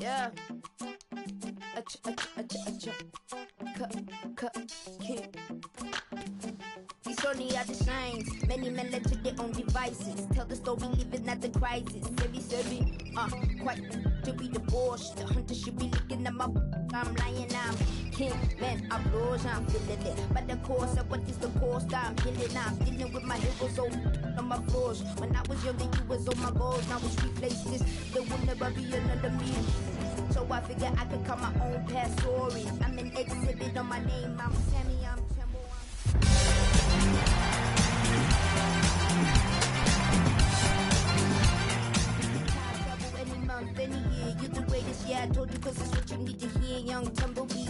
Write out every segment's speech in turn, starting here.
Yeah. King. These only are the signs. Many men led to their own devices. Tell the story, living at the crisis. Quite to be divorced. The hunter should be looking at my. I'm lying, I'm king, man, I'm rose, I'm feeling it. But the course of what is the course, I'm healing, I'm dealing with my heroes on my floors. When I was younger, you was on my goals. Now it's replaced this, there will never be another me. So I figure I could cut my own past stories. I'm an exhibit on my name, I'm Sammy, I'm Tembo, any month, any year, you're the greatest, yeah, I told you, cause it's what you need to hear, young tumbleweed.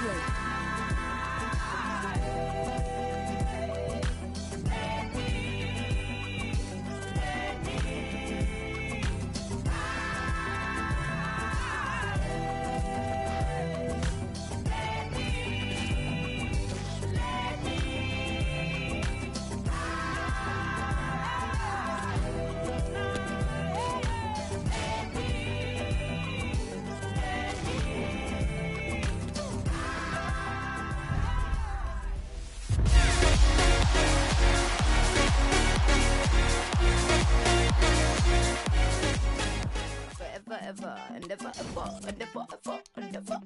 Never.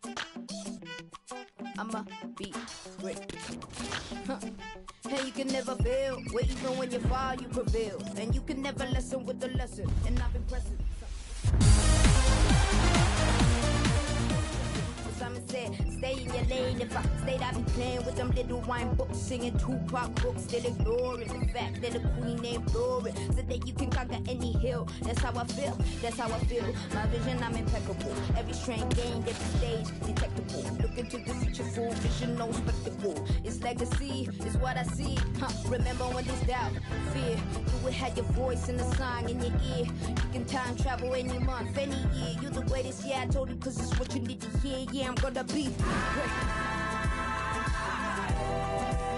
I'ma be great. Hey, you can never fail. Where even when you fall, you prevail. And you can never lessen with the lesson. And I've been pressing. Simon said, stay in your lane. If I stayed, I'd be playing with them little wine books, singing Tupac books, still ignoring the fact that the queen ain't boring. So that you can conquer any hill. That's how I feel. My vision, I'm impeccable. Every strain gained, every stage detectable. Look into the future, full vision, no spectacle. It's legacy, is what I see. Remember when there's doubt, fear. You would have your voice in the song in your ear. You can time travel any month, any year. You're the greatest, yeah, I told you, cause it's what you need to hear. Yeah, I'm gonna be great.